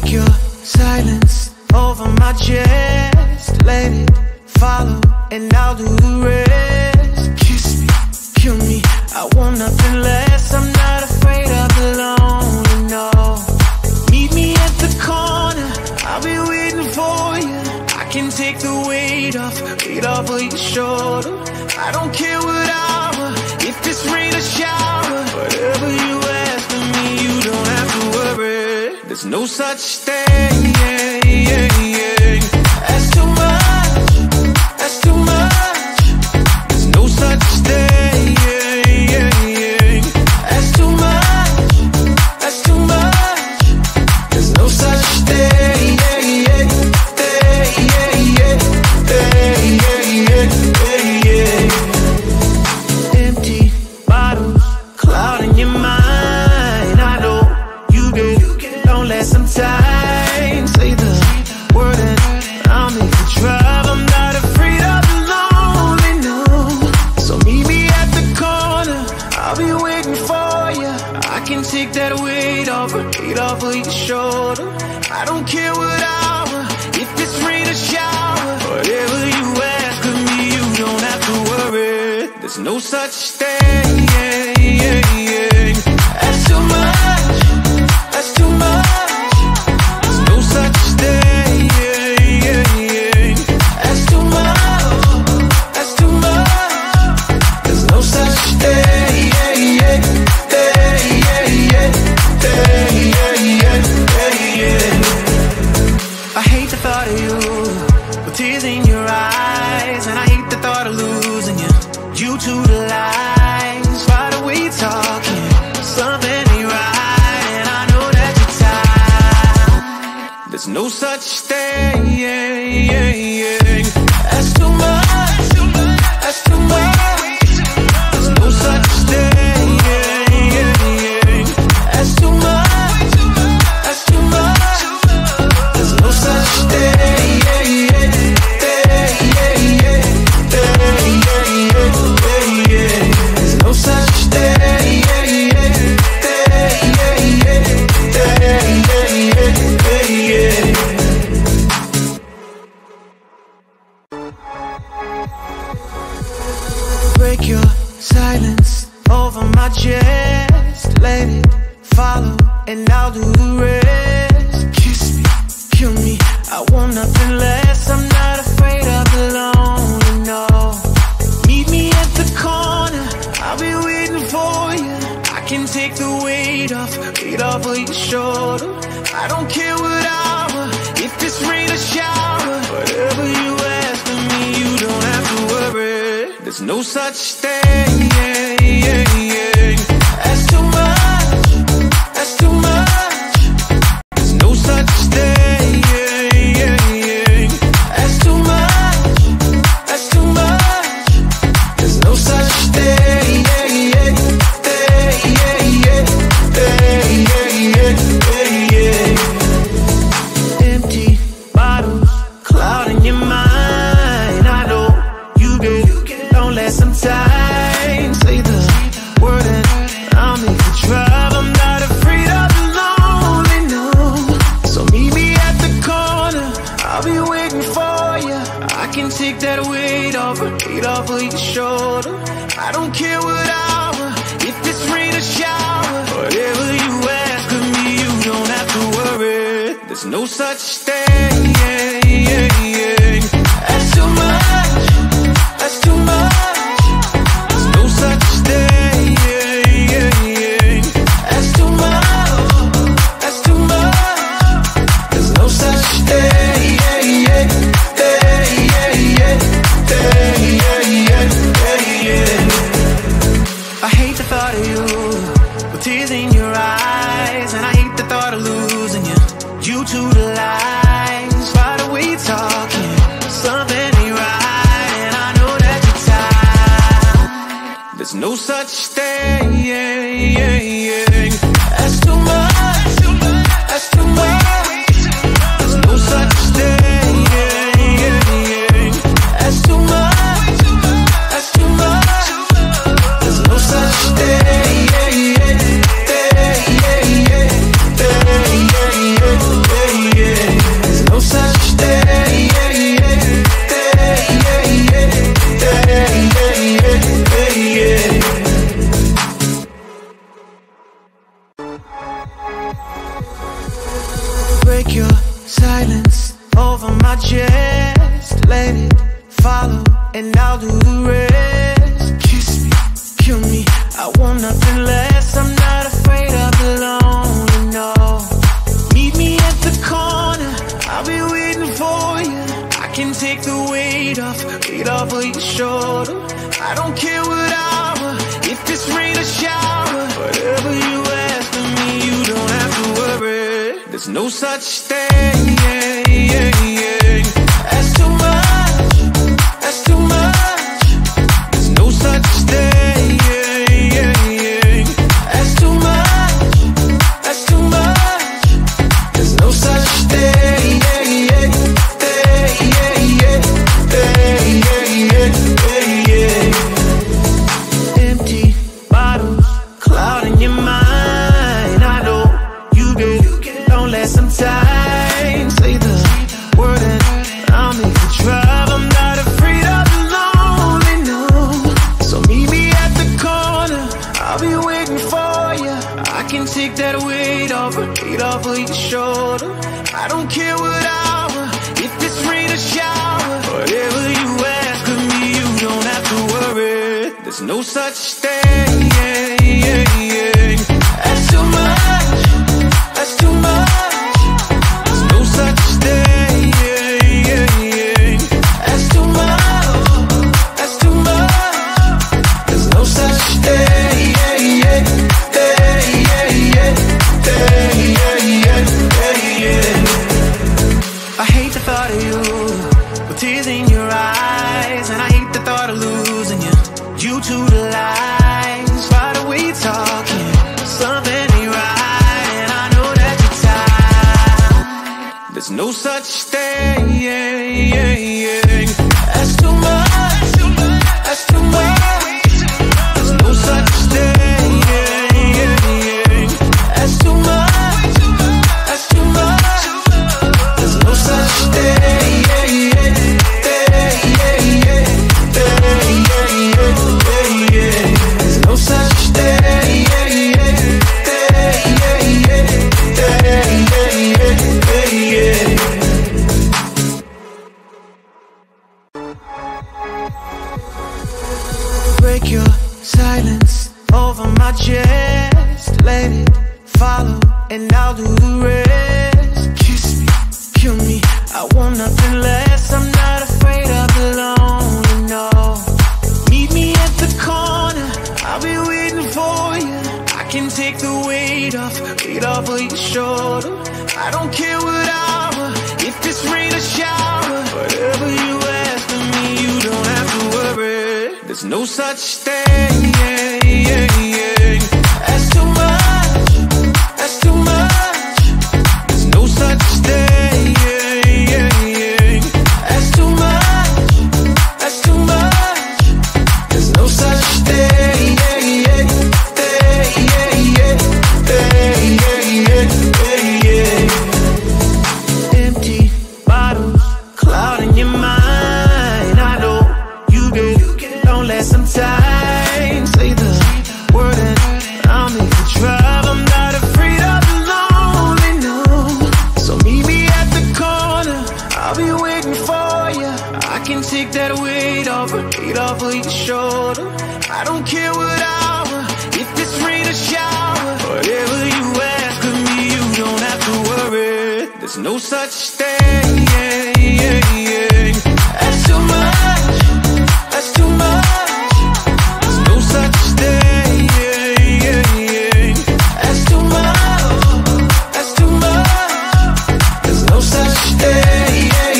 Break your silence over my chest. Let it follow and I'll do the rest. Kiss me, kill me, I want nothing less. I'm not afraid of the lonely, no. Meet me at the corner, I'll be waiting for you. I can take the weight off of your shoulder. I don't care what hour, if it's rain or shower. Whatever you ask of me, you don't have to worry. There's no such thing, that's too much, that's too much. There's no such thing, that's too much, that's too much. There's no such thing, empty bottles clouding your mind. I know you get lonely sometimes. Say the word and I'll make you drive. I'm not afraid of the lonely, no. So meet me at the corner, I'll be waiting for you. I can take that weight off of your shoulder. I don't care what hour, if it's rain or shower. Whatever you ask of me, you don't have to worry. There's no such thing, that's too much, that's too much. There's no such thing, that's too much, that's too much. There's no such thing, I hate the thought of you with tears in your eyes, and I hate the thought of losing you. You to the lies, by the way you're talking, something ain't right, and I know that you're tired. There's no such thing, that's too much, that's too much. There's no such thing, that's too much, that's too much. There's no such thing, there's no such thing, break your silence over my chest. Let it follow and I'll do the rest. Kiss me, kill me, I want nothing less. I'm not afraid of the lonely, no. Meet me at the corner, I'll be waiting for you. I can take the weight off of your shoulder. I don't care what hour, if it's rain or shower. Whatever you ask of me, you don't have to worry. There's no such thing, that's too much, that's too much. There's no such thing, that's too much, that's too much. There's no such thing, empty bottles clouding your mind. I know you get lonely sometimes. Say the word and I'll make you drive. I'm not afraid of the lonely, no. So meet me at the corner, I'll be waiting for you. I can take that weight off of your shoulder. I don't care what hour, if it's rain or shower. Whatever you ask of me, you don't have to worry. There's no such thing, that's too much, that's too much. There's no such thing, that's too much, that's too much. There's no such thing, I hate the thought of you with tears in your eyes, and I hate the thought of losing you. You to the lies, by the way you're talking, something ain't right, and I know that you're tired. There's no such thing, that's too much, that's too much. There's no such thing, that's too much, that's too much. There's no such thing, Break your silence over my chest. Let it follow and I'll do the rest. Kiss me, kill me, I want nothing less. I'm not afraid of the lonely, no. Meet me at the corner, I'll be waiting for you. I can take the weight off of your shoulder. I don't care what hour, if it's rain or shower. Whatever you ask of me, you don't have to worry. There's no such thing as too much, that's too much. There's no such thing as too much, that's too much. There's no such thing. Empty bottles clouding your mind. I know you get lonely sometimes. Say the word and I'll make you drive. I'm not afraid of the lonely, no. So meet me at the corner, I'll be waiting for you. I can take that weight off of your shoulder. I don't care what hour, if it's rain or shower. Whatever you ask of me, you don't have to worry. There's no such thing as too much, that's too much. There's no such thing as too much, that's too much. There's no such thing. I hate the thought of you with tears in your eyes, and I hate the thought of losing you to the lies. By the way you're talking, something ain't right, and I know that you're tired. There's no such thing as too much, that's too much. There's no such thing as too much, that's too much. There's no such thing. There's no such thing. Break your silence over my chest. Let it follow and I'll do the rest. Kiss me, kill me, I want nothing less. I'm not afraid of the lonely, no. Meet me at the corner, I'll be waiting for you. I can take the weight off of your shoulder. I don't care what hour, if it's rain or shower. Whatever you ask of me, you don't have to worry. There's no such thing as too much, that's too much. There's no such thing as too much, that's too much. There's no such thing. Empty bottles clouding your mind. I know you get lonely sometimes. Say the word and I'll make you drive. I'm not afraid of the lonely, no. So meet me at the corner, I'll be waiting for you. I can take that weight off of your shoulder. I don't care what hour, if it's rain or shower. Whatever you ask of me, you don't have to worry. There's no such thing as too much, that's too much. There's no such thing as too much, that's too much. There's no such thing.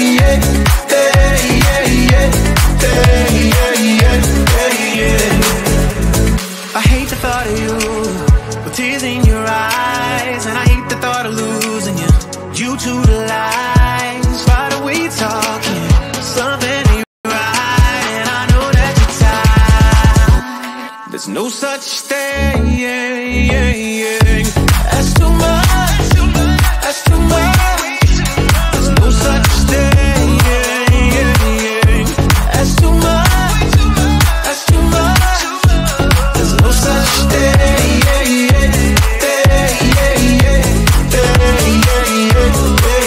I hate the thought of you with tears in your eyes, and I hate the thought of losing you to the lies. By the way you're talking, something ain't right, and I know that you're tired. There's no such thing as too much, that's too much. There's no such thing as too much, that's too much. There's no such thing.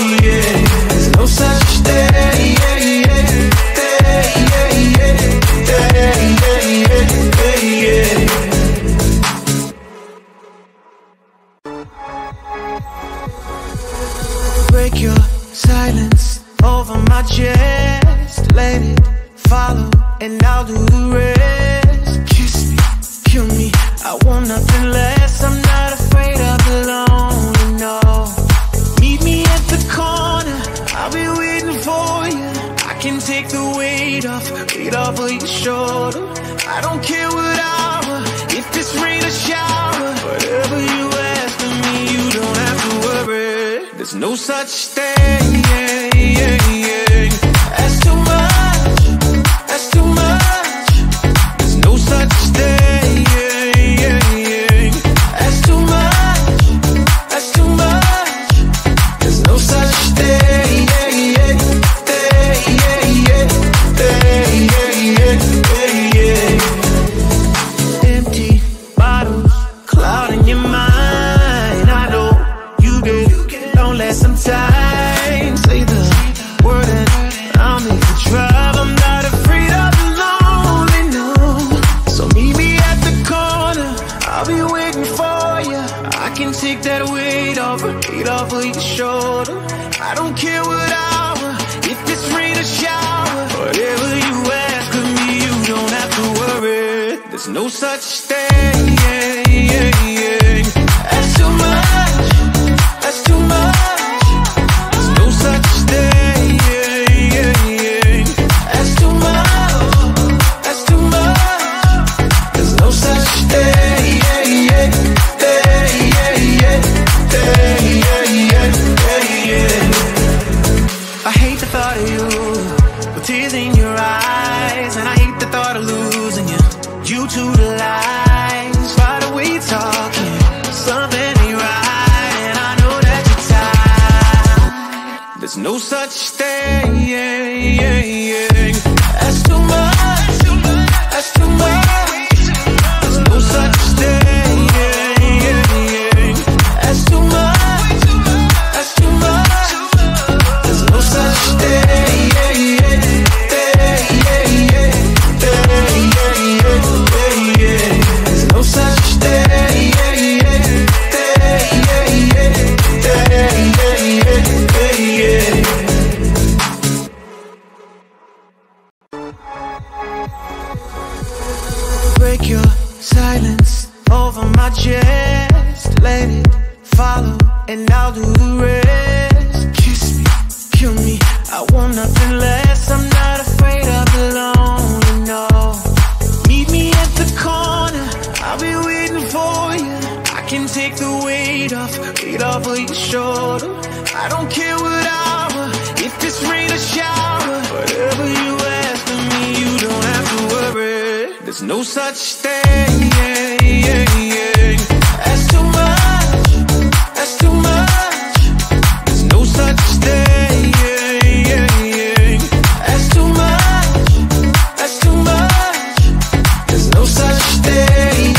Break your silence over my chest. Let it follow and I'll do the rest. Kiss me, kill me, I want nothing less. I'm not afraid of the lonely, no. Meet me at the corner, I'll be waiting for you. I can take the weight off of your shoulder. I don't care what hour, if it's rain or shower. Whatever you ask of me, you don't have to worry. There's no such thing as too much, that's too much. There's no such thing as too much, that's too much. There's no such thing. Empty bottles clouding your mind. I know you get lonely sometimes. Say the word and I'll make the drive. I'm not afraid of the lonely, no. So meet me at the corner, I'll be waiting for you. I can take that weight off of your shoulder. I don't care what hour, if it's rain or shower. Whatever you ask of me, you don't have to worry. There's no such thing as too much, that's too much. There's no such thing as too much, that's too much. There's no such thing. I hate the thought of you with tears in your eyes, and I hate the thought of losing you. You to the lies, by the way you're talking, something ain't right, and I know that you're tired. There's no such thing as too much, that's too much. There's no such thing as too much, that's too much. There's no such thing. There's no such thing. Break your silence over my chest. Let it follow and I'll do the rest. Kiss me, kill me, I want nothing less. I'm not afraid of the lonely, no. Meet me at the corner, I'll be waiting for you. I can take the weight off of your shoulder. I don't care what hour, if it's rain or shower. Whatever you ask of me, you don't have to worry. There's no such thing as too much, that's too much. There's no such thing as too much, that's too much. There's no such thing.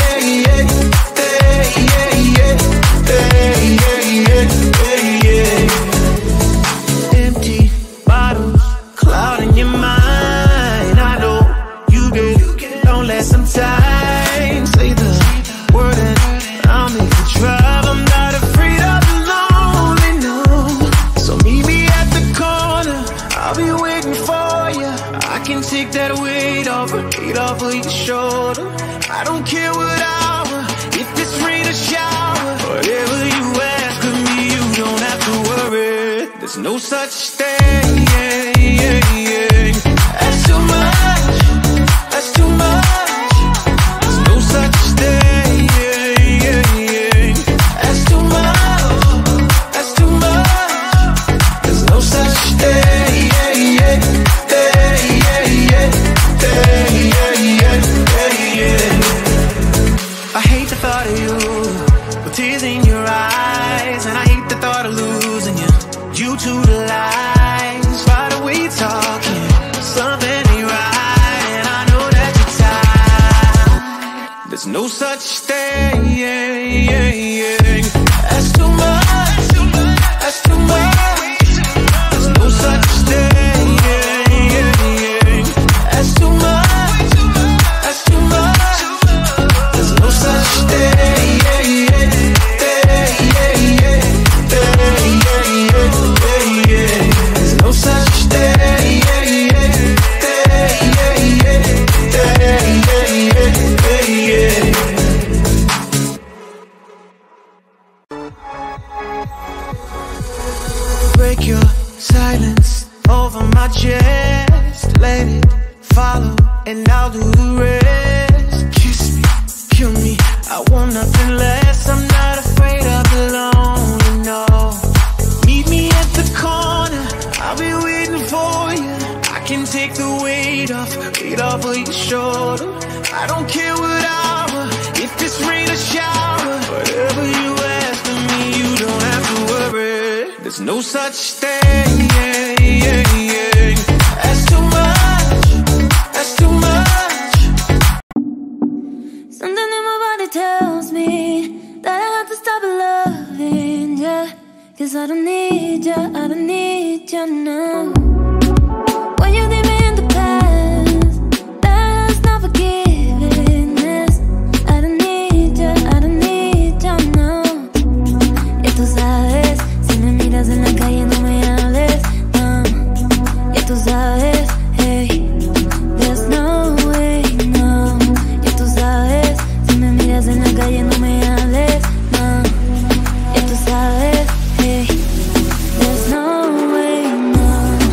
Empty bottles clouding your mind. I know you get lonely sometimes. Say the word and I'll make the drive. I'm not afraid of the lonely, no. So meet me at the corner, I'll be waiting for you. I can take that weight off of your shoulder. I don't care what hour, if it's rain or shower. Whatever you ask of me, you don't have to worry. There's no such thing as too much, that's too much. There's no such thing as too much, that's too much. There's no such thing. I hate the thought of you with tears in your eyes, and I hate the thought of losing you. You to the lies, by the way you're talking, something ain't right, and I know that you're tired. There's no such thing as too much, that's too much. There's no such thing as too much, that's too much. There's no such thing. Break your silence over my chest. Let it follow and I'll do the rest. Kiss me, kill me, I want nothing less. I'm not afraid of the lonely, no. Meet me at the corner, I'll be waiting for you. I can take the weight off of your shoulder. I don't care what hour, if it's rain or shower. Whatever you ask of me, you don't have to worry. There's no such thing, that's too much, that's too much. Something in my body tells me that I have to stop loving ya, 'cause I don't need ya, I don't need ya now. When you leave me in the past, that's not forgiveness. I don't need ya, I don't need ya now. Ya tú sabes, si me miras en la calle no me hables, no. Ya tú sabes, hey, there's no way, no. Ya tú sabes, si me miras en la calle no me hables, no. Ya tú sabes, hey, there's no way, no.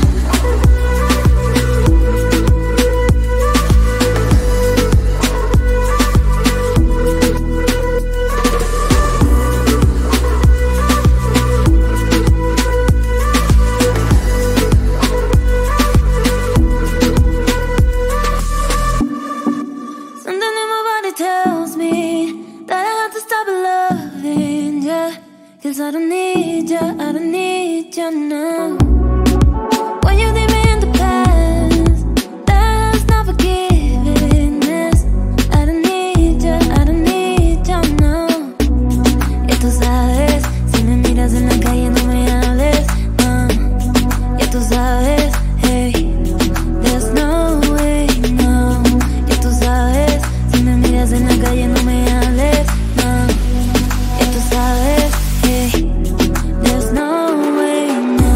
Something in my body tells me that I have to stop loving ya, 'cause I don't need ya, I don't need ya now. When you leave me in the past, that's not forgiveness. I don't need ya, I don't need ya now. Ya tú sabes, si me miras en la calle no me hables, no. Ya tú sabes, hey, there's no way, no. Ya tú sabes, si me miras en la calle no me hables, no. Ya tú sabes, hey, there's no way, no.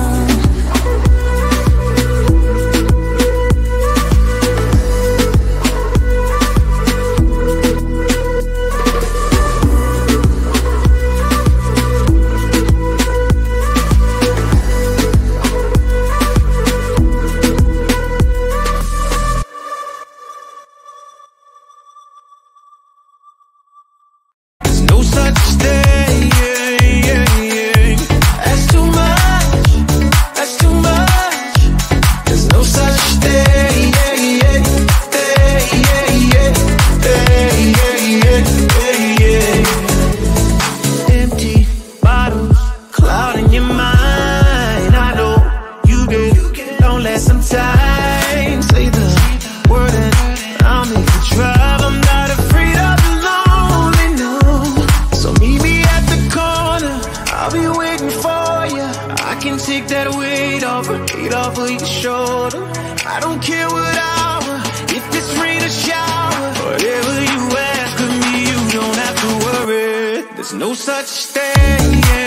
There's no such thing, that's too much, that's too much. There's no such thing, empty bottles, clouding your mind. I know you get, don't let some time. Say the word and I'll make you drive. I'm not afraid of the lonely, no. So meet me at the corner, I'll be waiting for you. I can take that weight off of your shoulder. I don't care what hour, if it's rain or shower. Whatever you ask of me, you don't have to worry. There's no such thing,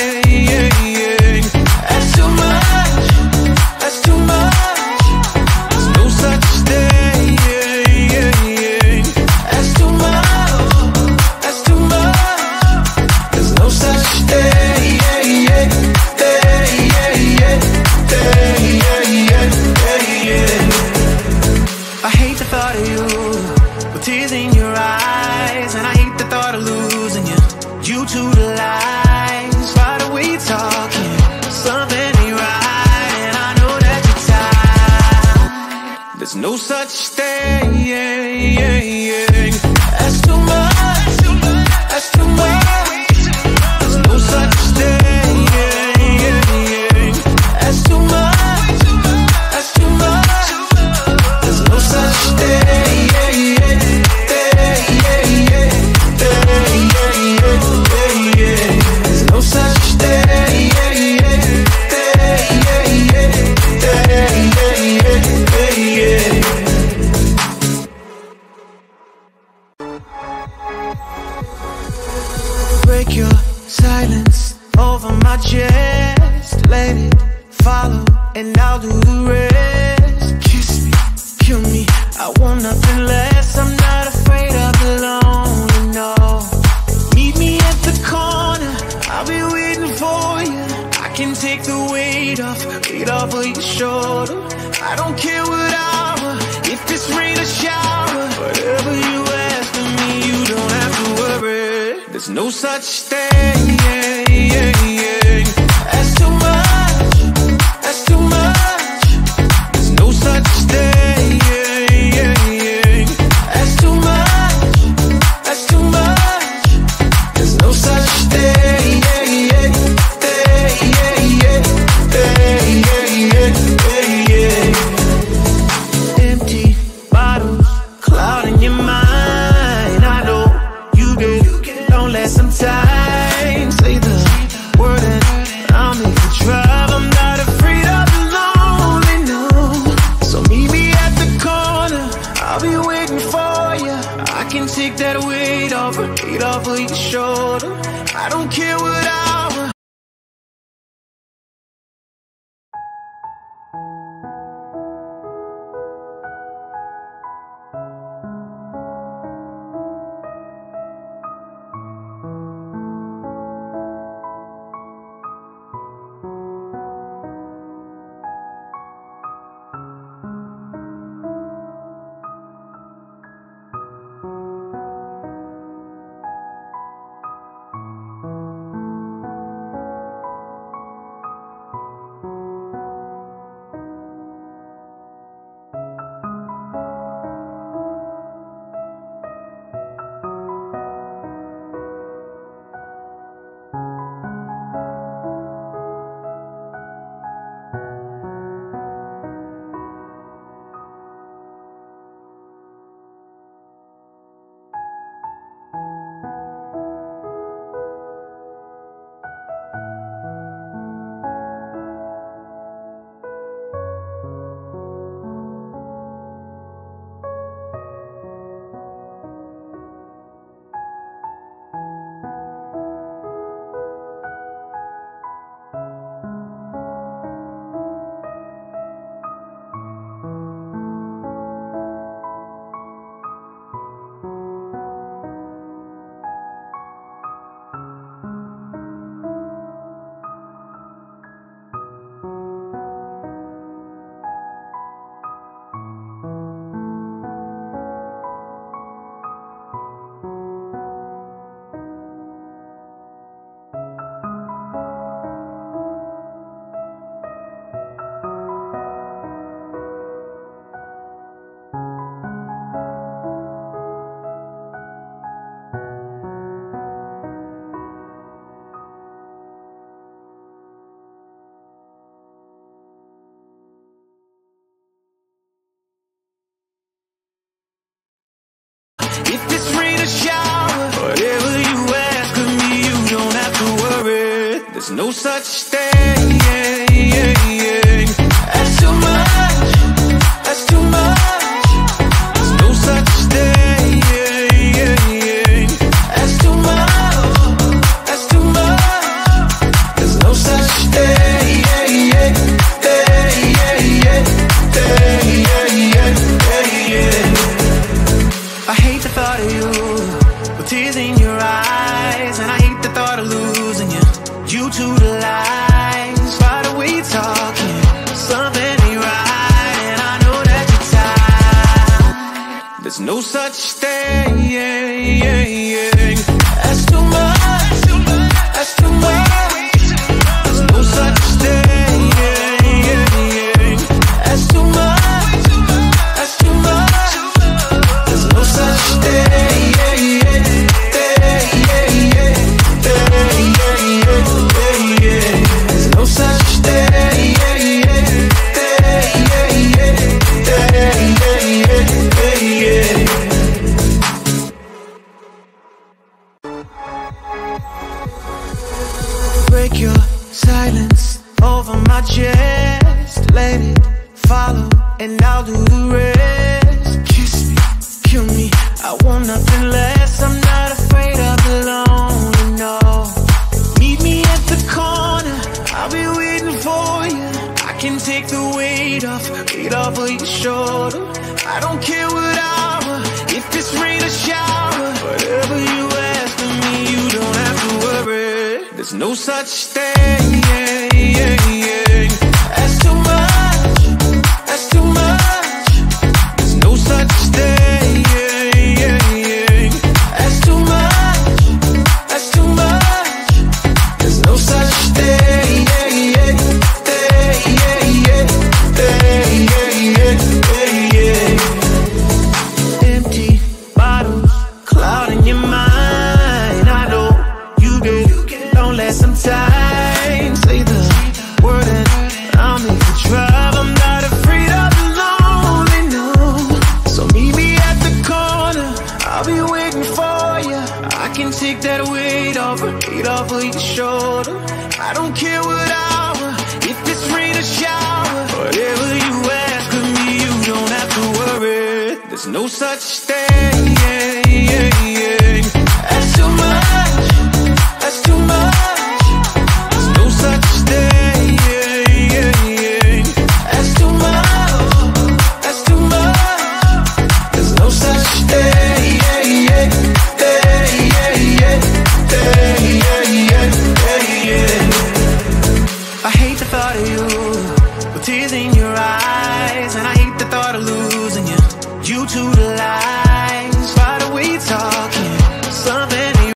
that's too much, that's too much. There's no such thing, that's too much, that's too much. There's no such thing, I hate the thought of you with tears in your eyes, and I hate the thought of losing you due to the lies. By the way you're talking, something ain't right, and I know that you're tired. There's no such thing, that's too much, that's too much. There's no such thing, that's too much, that's too much. There's no such thing, there's no such thing, break your silence over my chest. Let it follow and I'll do the rest. Kiss me, kill me, I want nothing less. I'm not afraid of the lonely, no. Meet me at the corner, I'll be waiting for you. I can take the weight off of your shoulder. I don't care what hour, if it's rain or shower. Whatever you ask of me, you don't have to worry. There's no such thing as too much, that's too much. There's no such thing as too much, that's too much. There's no such thing. Empty bottles, clouding your mind. I know you get lonely sometimes. Say the word and I'll make the drive. I'm not afraid of the lonely, no. So meet me at the corner, I'll be waiting for you. I can take that weight off of your shoulder. I don't care what hour. If it's rain or shower, whatever you ask of me, you don't have to worry. There's no such thing as too much, that's too much. There's no such thing as too much, that's too much. There's no such thing. I hate the thought of you with tears in your eyes, and I hate the thought of losing you. You to the lies, by the way you're talking, something ain't right, and I know that you're tired. There's no such thing as too much, that's too much. There's no such thing as too much, that's too much. There's no such thing. There's no such thing. Break your silence over my chest. Let it follow, and I'll do the rest. Kiss me, kill me, I want nothing less. I'm not afraid of the lonely, no. Meet me at the corner, I'll be waiting for you. I can take the weight off of your shoulder. I don't care what hour, if it's rain or shower. Whatever you ask of me, you don't have to worry. There's There's no such thing as too much. That's too much. There's no such thing as too much. That's too much. There's no such thing. Empty bottles, clouding your mind. I know you get lonely sometimes. Say the word and I'll make you drive. I'm not afraid of the lonely, no. So meet me at the corner, I'll be waiting for you. I can take that weight off of your shoulder. I don't care what hour, if it's rain or shower. Whatever you ask of me, you don't have to worry. There's no such thing as too much. That's too much. There's no such thing as too much. That's too much. There's no such thing. I hate the thought of you with tears in your eyes, and I hate the thought of losing you. You to the lies. By the way you're talking, something ain't.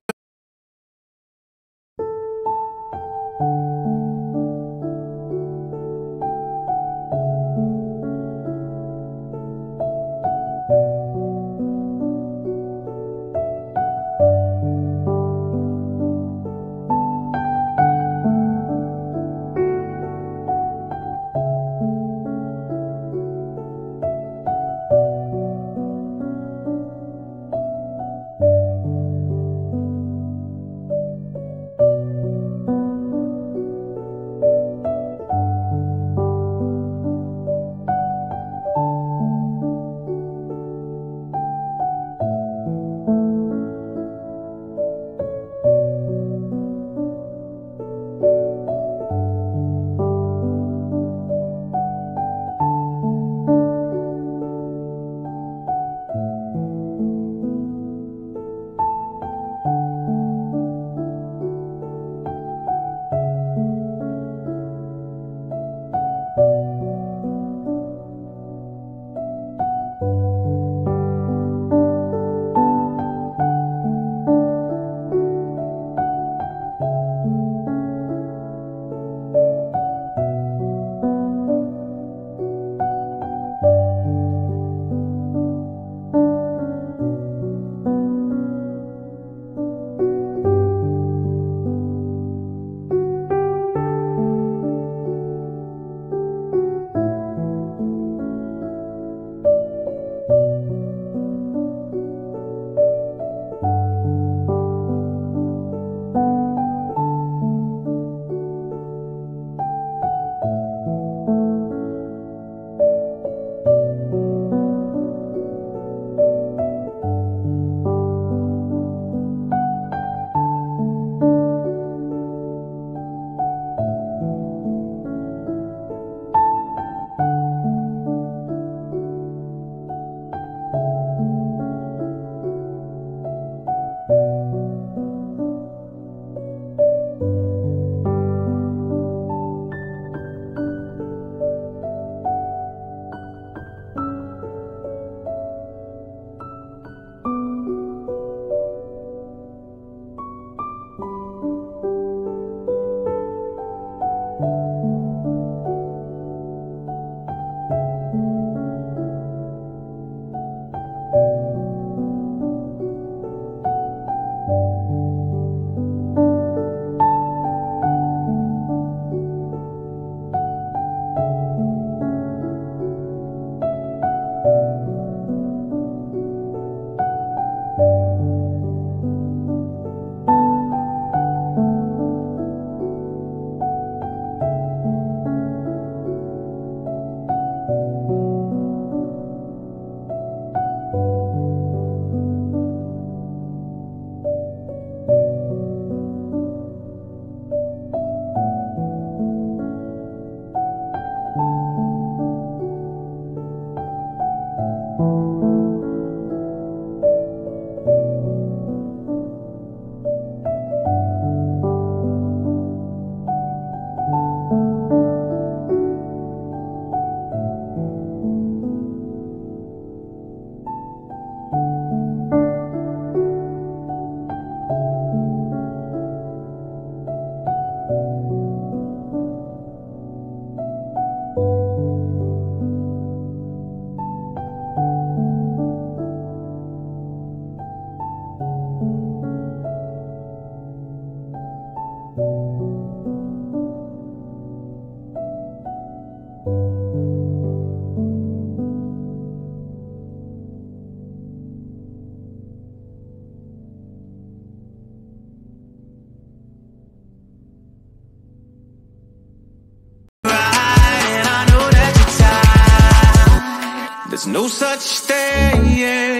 There's no such thing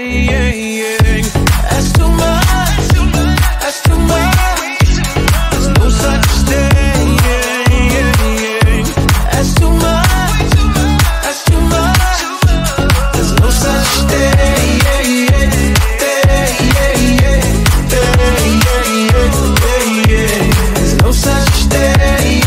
as too much. That's too much. There's no such thing as too much. That's too much. There's no such thing. There's no such thing.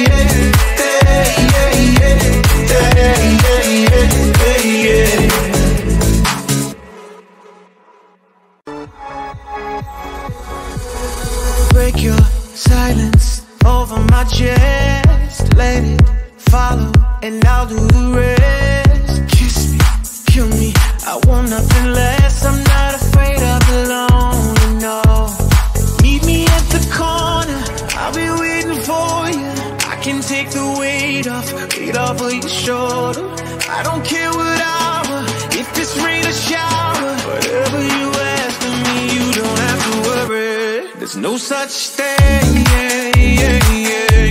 Break your silence over my chest. Let it follow and I'll do the rest. Kiss me, kill me, I want nothing less. I'm not afraid of the lonely, no. Meet me at the corner, I'll be waiting for you. I can take the weight off of your shoulder. I don't care what hour, if it's rain or shower. Whatever you ask of me, you don't have to worry. There's no such thing